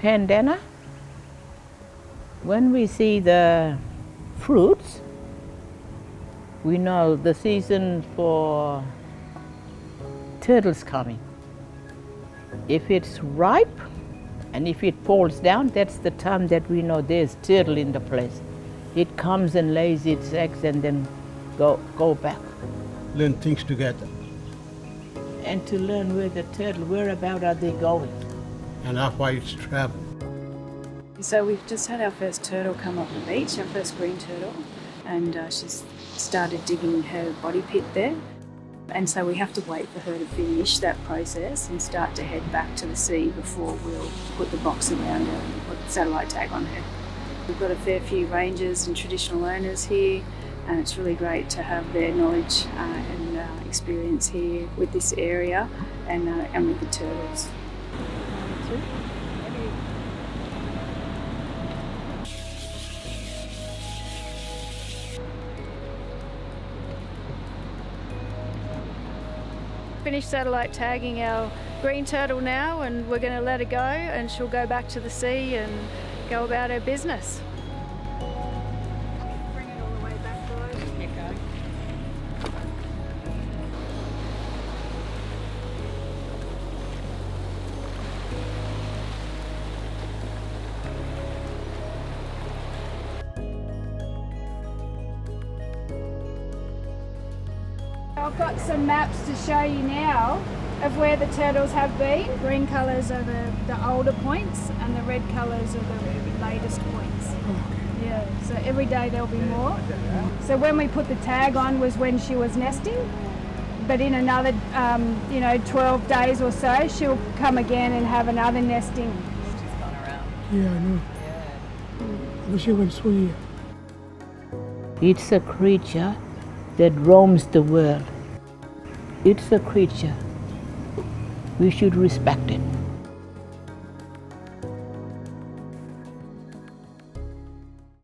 Pandana, when we see the fruits, we know the season for turtles coming. If it's ripe and if it falls down, that's the time that we know there's turtle in the place. It comes and lays its eggs and then go back. Learn things together. And to learn where the turtle, whereabout are they going? And how far it's traveled. So we've just had our first turtle come off the beach, our first green turtle, and she's started digging her body pit there. And so we have to wait for her to finish that process and start to head back to the sea before we'll put the box around her and put the satellite tag on her. We've got a fair few rangers and traditional owners here, and it's really great to have their knowledge and experience here with this area and with the turtles. Finished satellite tagging our green turtle now, and we're going to let her go and she'll go back to the sea and go about her business. Bring it all the way back, guys. Get going. I've got some maps to show you now of where the turtles have been. Green colours are the older points and the red colours are the latest points. Yeah, so every day there'll be more. So when we put the tag on was when she was nesting, but in another 12 days or so she'll come again and have another nesting. She's gone around. Yeah, I know. Yeah. I wish I went through here. It's a creature that roams the world. It's a creature. We should respect it.